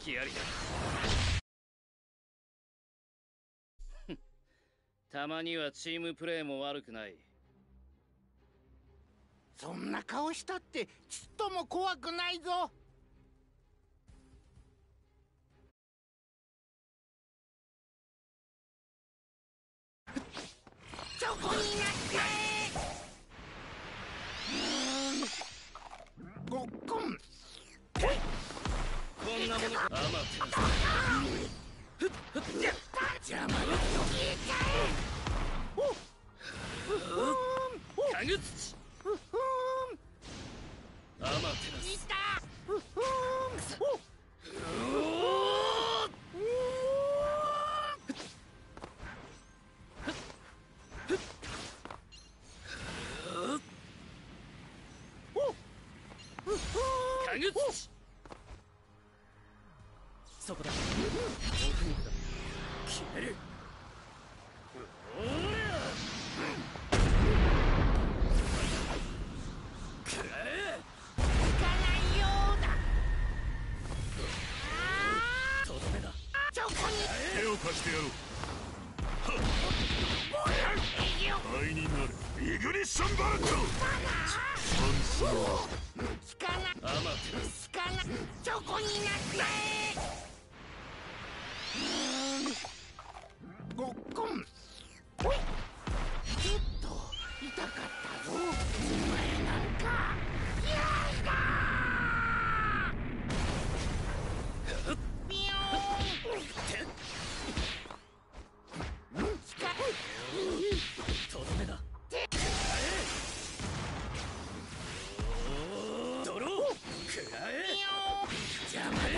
きやりだ。たまにはチームプレーも悪くない。 そんな顔したってちっとも怖くないぞ。チョコになってごっこん。 こんなものか。アマテラス。 邪魔だよ。 かぐつち。アマテラス。 いた。 かぐつち。そこだ。決める。くらえ。 行かないようだ。 とどめだ。 チョコに手を貸してやろう。倍になる。イグニッションバルト。チャンスは効かない。 アマテラス。 効かない。チョコになってごっこん。ほい。ちょっと痛かったぞ。お前なんか嫌いだ。ビヨーン。 とどめだ。ドロー。くらえ。 邪魔だよ。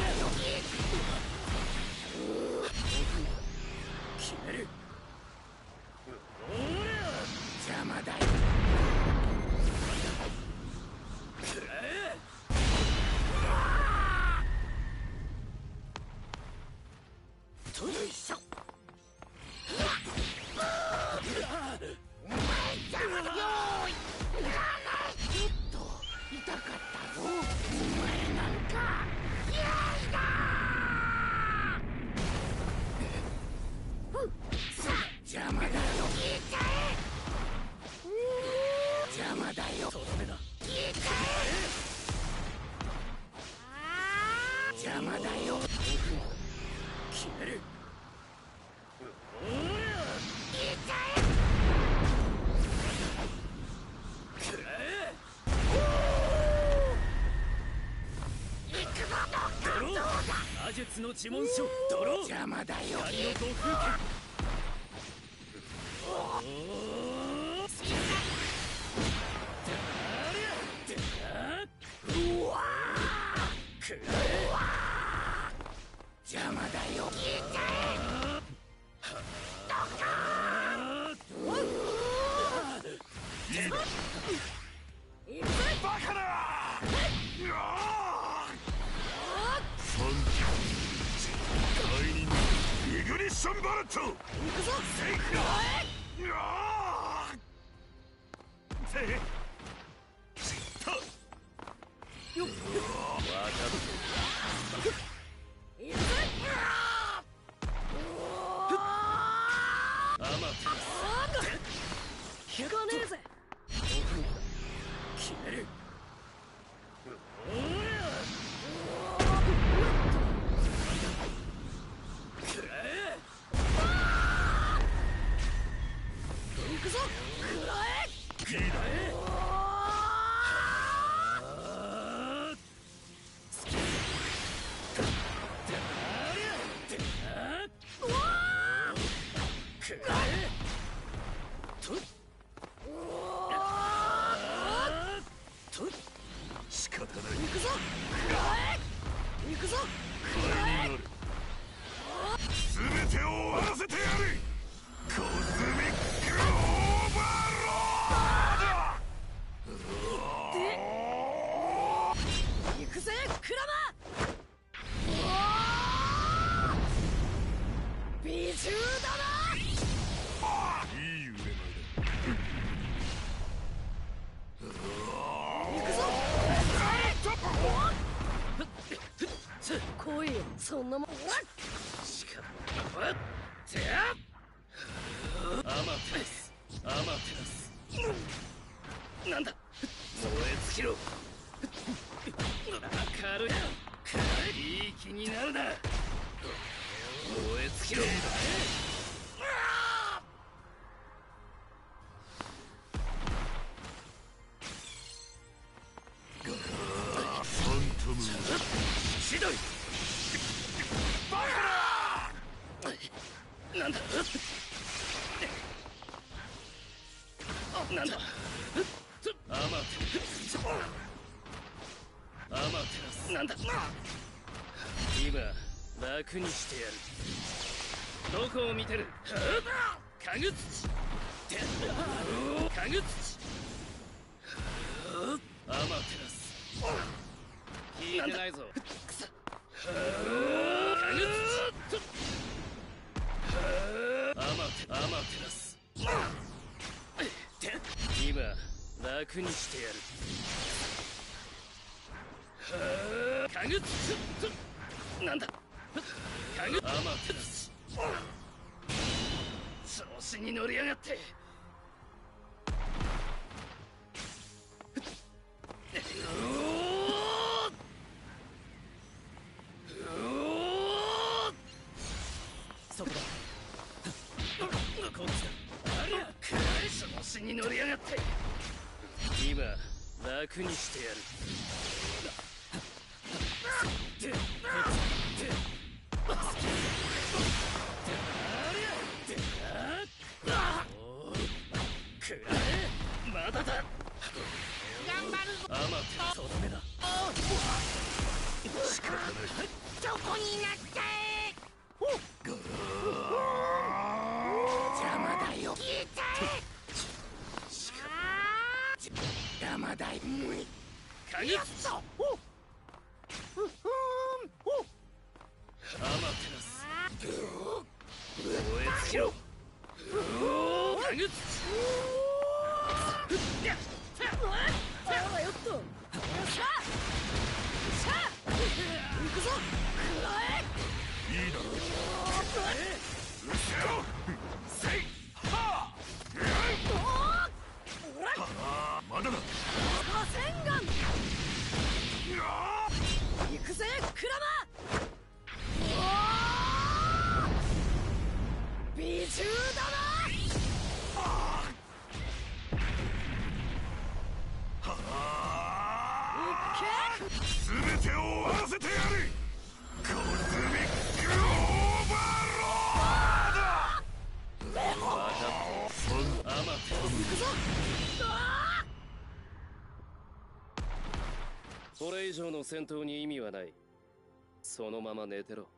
決める。 邪魔だよ。 くらえ。 よいしょ。お前邪魔だよ。ちょっと痛かったぞ。お前なんか嫌いだ。邪魔だよ。邪魔だよ。 とどめだ。 邪魔だよ。 決める。くらえ。ドロー。魔術の呪文書。ドロー。 邪魔だよ。 光の暴風剣。 うわくらえ。 邪魔だよ。 バカだ。倍になる。イグニッションバルト。 行くぞ。 セイクだ。 わか行くぞ。 アマテラス。 引かねえぜ。 決める。くらえ。 行くぞ。くらえ。 くらえ。くらえ。 仕方ない。 行くぞ。くらえ。行くぞ。 倍になる。全てを終わらせてやる。コズミックオーバーロード。 行くぜクラマ。美獣だな。 アマテラスなんだ燃え尽きろ軽いいい気になるな燃え尽きろひどいなんだなんだアマテラスなんだ今楽にしてやるどこを見てるかぐ土かぐ土アマテラス聞いてないぞかぐ土アマテラス今楽にしてやるかぐつなんだかぐアマテラス調子に乗りやがってそこだこっちだありゃ調子に乗りやがって今楽にしてやるまだだ頑張るぞアマテラスとどめだ仕方ないどこになって邪魔だよ聞いて邪魔だよかぐっとアマテラス燃え尽きろかぐっよっとよっしゃ行くぞくらえいいだろうっせろせいはあまだだ戦眼行くぜクラマ美獣だな全てを終わらせてやるコズミックオーバーロードアマテラス行くぞこれ以上の戦闘に意味はないそのまま寝てろ